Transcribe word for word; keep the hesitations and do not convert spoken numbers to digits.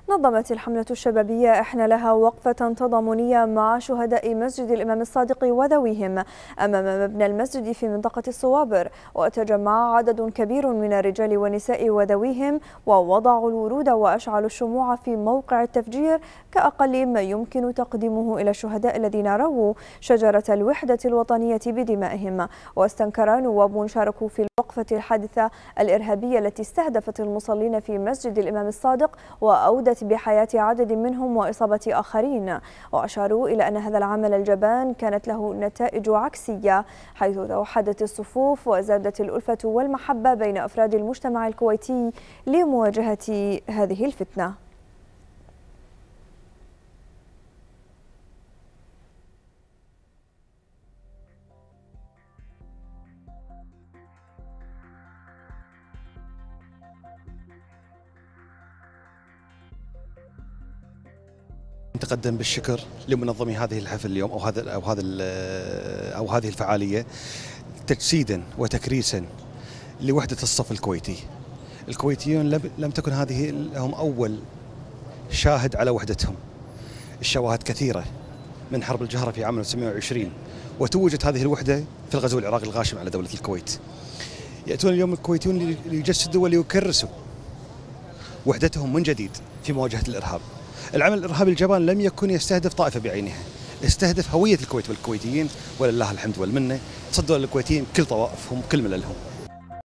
نظمت الحملة الشبابية إحنا لها وقفة تضامنية مع شهداء مسجد الإمام الصادق وذويهم أمام مبنى المسجد في منطقة الصوابر، وتجمع عدد كبير من الرجال والنساء وذويهم ووضعوا الورود وأشعلوا الشموع في موقع التفجير كأقل ما يمكن تقديمه إلى الشهداء الذين رووا شجرة الوحدة الوطنية بدمائهم. واستنكر نواب شاركوا في الوقفة الحادثة الإرهابية التي استهدفت المصلين في مسجد الإمام الصادق وأودت بحياة عدد منهم وإصابة آخرين، وأشاروا إلى أن هذا العمل الجبان كانت له نتائج عكسية، حيث توحدت الصفوف وزادت الألفة والمحبة بين أفراد المجتمع الكويتي لمواجهة هذه الفتنة. نتقدم بالشكر لمنظمي هذه الحفل اليوم او هذا او هذا او هذه الفعاليه تجسيدا وتكريسا لوحده الصف الكويتي. الكويتيون لم تكن هذه لهم اول شاهد على وحدتهم. الشواهد كثيره من حرب الجهره في عام ألف وتسعمئة وعشرين، وتوجت هذه الوحده في الغزو العراقي الغاشم على دوله الكويت. ياتون اليوم الكويتيون ليجسدوا وليكرسوا وحدتهم من جديد في مواجهه الارهاب. العمل الإرهابي الجبان لم يكن يستهدف طائفة بعينها، استهدف هوية الكويت والكويتيين، ولله الحمد والمنة تصدوا للكويتيين بكل طوائفهم وكل مللهم.